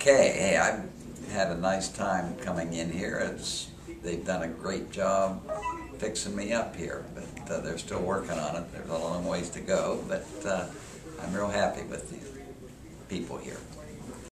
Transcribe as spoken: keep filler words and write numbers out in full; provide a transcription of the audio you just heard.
Okay, hey, I've had a nice time coming in here. It's, they've done a great job fixing me up here, but uh, they're still working on it. There's a long ways to go, but uh, I'm real happy with the people here.